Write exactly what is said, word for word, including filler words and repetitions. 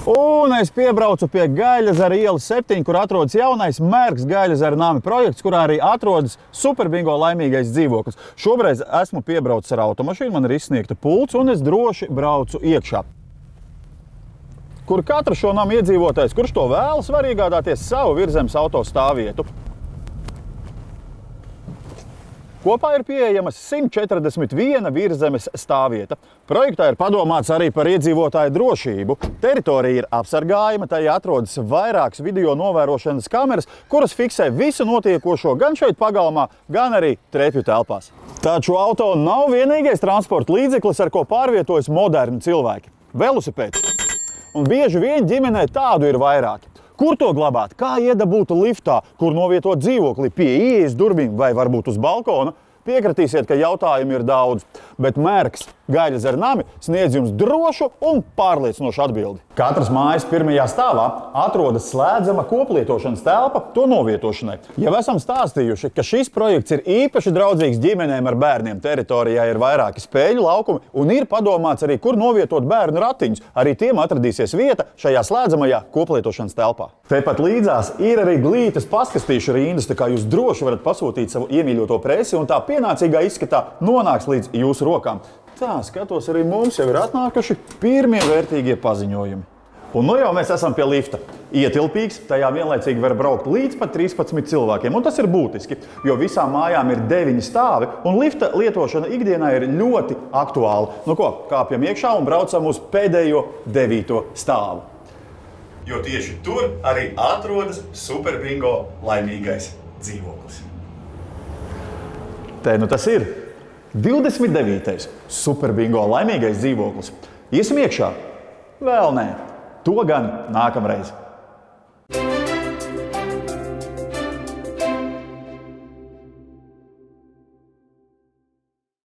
Un es piebraucu pie Gaļezera ielas septiņi, kur atrodas jaunais Mērgs Gaļezera nami projekts, kurā arī atrodas Superbingo laimīgais dzīvoklis. Šobrīd esmu piebraucis ar automašīnu, man ir izsniegta pults, un es droši braucu iekšā. Kur katrs šo namu iedzīvotājs, kurš to vēlas, var iegādāties savu virzemes auto stāvvietu. Kopā ir pieejamas simt četrdesmit viena virzemes stāvvieta. Projektā ir padomāts arī par iedzīvotāju drošību. Teritorija ir apsargājama, tajā atrodas vairākas video novērošanas kameras, kuras fiksē visu notiekošo gan šeit pagalmā, gan arī trepju telpās. Taču auto nav vienīgais transporta līdzeklis, ar ko pārvietojas moderni cilvēki. Velosipēds. Un bieži vien ģimenē tādu ir vairāki. Kur to glabāt? Kā iedabūt liftā? Kur novietot dzīvokli? Pie ieejas durvīm vai varbūt uz balkona? Piekritīsiet, ka jautājumu ir daudz, bet Mērgs Gaļezera nami sniedz jums drošu un pārliecinošu atbildi. Katras mājas pirmajā stāvā atrodas slēdzama koplietošanas telpa to novietošanai. Jau esam stāstījuši, ka šis projekts ir īpaši draudzīgs ģimenēm ar bērniem. Teritorijā ir vairāki spēļu laukumi un ir padomāts arī, kur novietot bērnu ratiņus. Arī tiem atradīsies vieta šajā slēdzamajā koplietošanas telpā. Tepat līdzās ir arī glītas paskastīšu rindas, tā kā jūs droši varat pasūtīt savu iemīļoto presi un tā pienācīgā izskatā nonāks līdz jūsu rokām. Tā, skatos, arī mums jau ir atnākuši pirmie vērtīgie paziņojumi. Un nu jau mēs esam pie lifta. Ietilpīgs, tajā vienlaicīgi var braukt līdz pat trīspadsmit cilvēkiem. Un tas ir būtiski, jo visām mājām ir deviņi stāvi, un lifta lietošana ikdienā ir ļoti aktuāla. Nu ko, kāpjam iekšā un braucam uz pēdējo devīto stāvu. Jo tieši tur arī atrodas Superbingo laimīgais dzīvoklis. Te nu tas ir divdesmit devītais Superbingo laimīgais dzīvoklis. Iesim iekšā? Vēl nē. To gan nākamreiz.